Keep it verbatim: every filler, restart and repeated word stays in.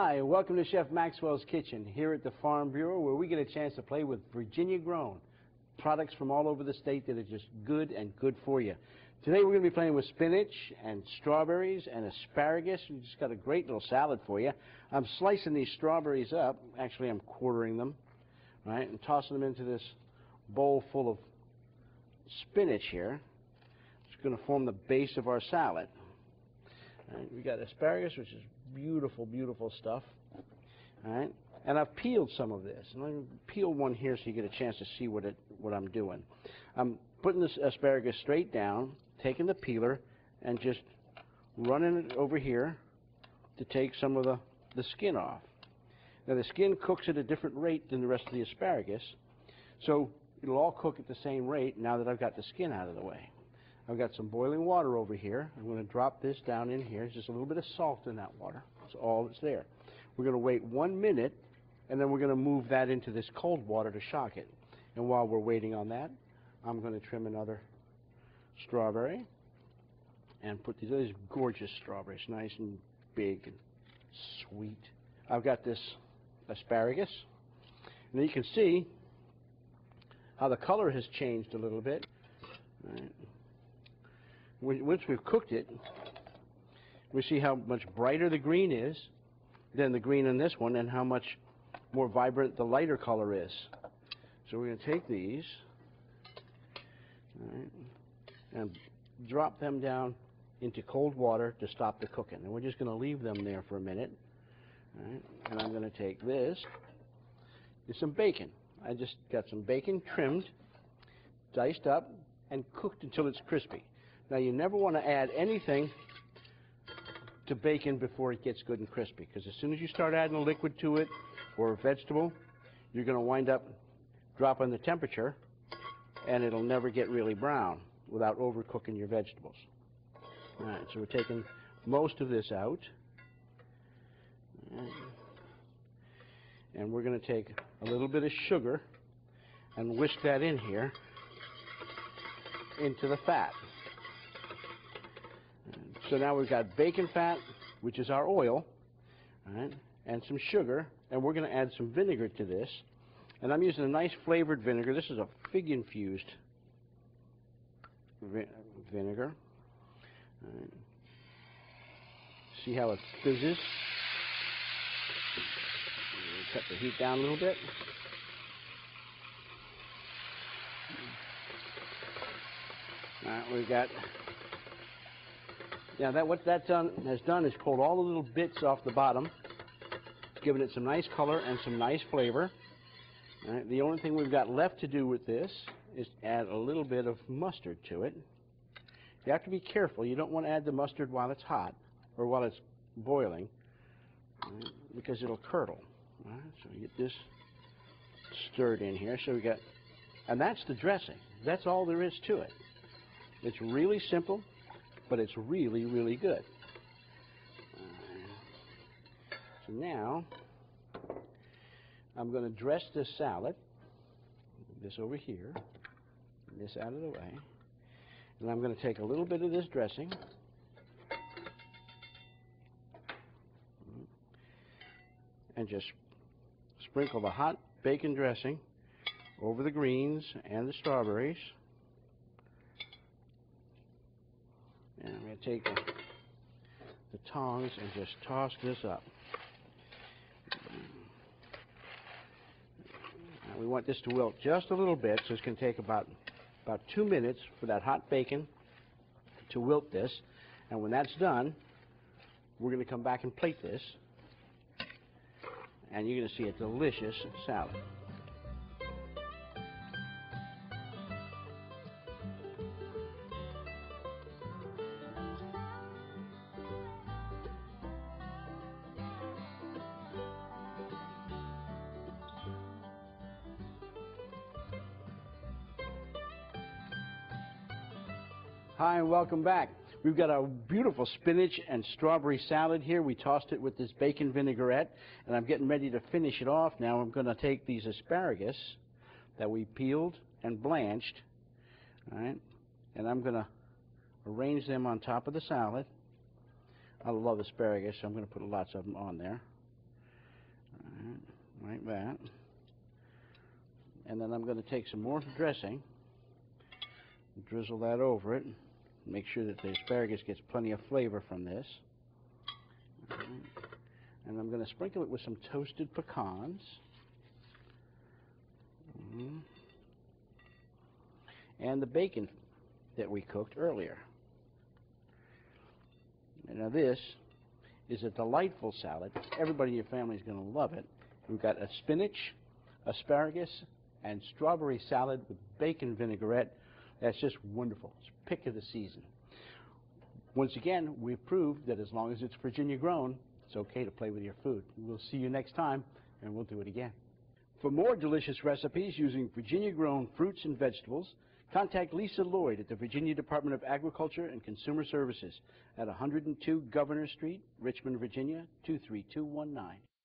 Hi, welcome to Chef Maxwell's Kitchen here at the Farm Bureau, where we get a chance to play with Virginia-grown products from all over the state that are just good and good for you. Today we're going to be playing with spinach and strawberries and asparagus. We just got a great little salad for you. I'm slicing these strawberries up. Actually, I'm quartering them, right, and tossing them into this bowl full of spinach here. It's going to form the base of our salad. Right, we got asparagus, which is beautiful, beautiful stuff. All right, and I've peeled some of this. And let me peel one here so you get a chance to see what it, what I'm doing. I'm putting this asparagus straight down, taking the peeler, and just running it over here to take some of the, the skin off. Now the skin cooks at a different rate than the rest of the asparagus, so it'll all cook at the same rate now that I've got the skin out of the way. I've got some boiling water over here. I'm going to drop this down in here. There's just a little bit of salt in that water. That's all that's there. We're going to wait one minute, and then we're going to move that into this cold water to shock it. And while we're waiting on that, I'm going to trim another strawberry and put these, these gorgeous strawberries, nice and big and sweet. I've got this asparagus. Now you can see how the color has changed a little bit. All right. Once we've cooked it, we see how much brighter the green is than the green in this one, and how much more vibrant the lighter color is. So we're going to take these, all right, and drop them down into cold water to stop the cooking. And we're just going to leave them there for a minute. All right, and I'm going to take this. There's some bacon. I just got some bacon trimmed, diced up, and cooked until it's crispy. Now, you never want to add anything to bacon before it gets good and crispy, because as soon as you start adding a liquid to it or a vegetable, you're going to wind up dropping the temperature, and it'll never get really brown without overcooking your vegetables. All right, so we're taking most of this out. All right. And we're going to take a little bit of sugar and whisk that in here into the fat. So now we've got bacon fat, which is our oil, right, and some sugar, and we're going to add some vinegar to this. And I'm using a nice flavored vinegar. This is a fig-infused vi vinegar. All right. See how it fizzes? Cut the heat down a little bit. All right, we've got... Now, that what that done, has done is pulled all the little bits off the bottom. It's given it some nice color and some nice flavor. All right, the only thing we've got left to do with this is add a little bit of mustard to it. You have to be careful. You don't want to add the mustard while it's hot or while it's boiling, right, because it'll curdle. All right, so we get this stirred in here. So we got, and that's the dressing. That's all there is to it. It's really simple, but it's really, really good. Uh, so now, I'm going to dress this salad, this over here, this out of the way, and I'm going to take a little bit of this dressing, and just sprinkle the hot bacon dressing over the greens and the strawberries. And I'm going to take the, the tongs and just toss this up. Now we want this to wilt just a little bit, so it's going to take about, about two minutes for that hot bacon to wilt this. And when that's done, we're going to come back and plate this. And you're going to see a delicious salad. Hi, and welcome back. We've got a beautiful spinach and strawberry salad here. We tossed it with this bacon vinaigrette, and I'm getting ready to finish it off now. I'm going to take these asparagus that we peeled and blanched, all right, and I'm going to arrange them on top of the salad. I love asparagus, so I'm going to put lots of them on there. like that. And then I'm going to take some more dressing, drizzle that over it, make sure that the asparagus gets plenty of flavor from this. Right. And I'm going to sprinkle it with some toasted pecans. Mm-hmm. And the bacon that we cooked earlier. And now this is a delightful salad. Everybody in your family is going to love it. We've got a spinach, asparagus, and strawberry salad with bacon vinaigrette. That's just wonderful. It's pick of the season. Once again, we've proved that as long as it's Virginia grown, it's okay to play with your food. We'll see you next time, and we'll do it again. For more delicious recipes using Virginia grown fruits and vegetables, contact Lisa Lloyd at the Virginia Department of Agriculture and Consumer Services at one hundred two Governor Street, Richmond, Virginia two three two one nine.